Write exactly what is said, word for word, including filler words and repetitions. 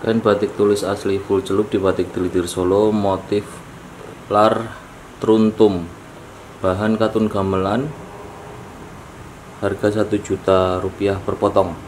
Kain batik tulis asli full celup di Batik Telitir Solo, motif lar truntum, bahan katun gamelan, harga satu juta rupiah per potong.